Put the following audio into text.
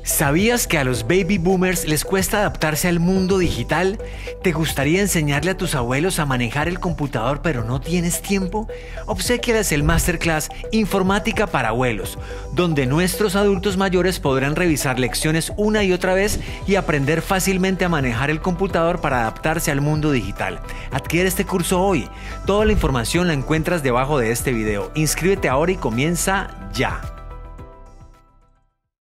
¿Sabías que a los baby boomers les cuesta adaptarse al mundo digital? ¿Te gustaría enseñarle a tus abuelos a manejar el computador pero no tienes tiempo? Obséquiales el Masterclass Informática para Abuelos, donde nuestros adultos mayores podrán revisar lecciones una y otra vez y aprender fácilmente a manejar el computador para adaptarse al mundo digital. Adquiere este curso hoy. Toda la información la encuentras debajo de este video. Inscríbete ahora y comienza ya.